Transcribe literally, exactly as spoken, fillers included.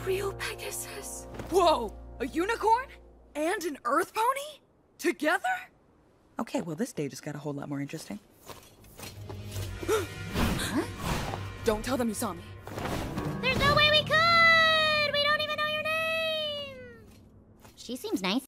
real Pegasus. Whoa! A unicorn? And an earth pony? Together? Okay, well this day just got a whole lot more interesting. Huh? Don't tell them you saw me. There's no way we could! We don't even know your name! She seems nice.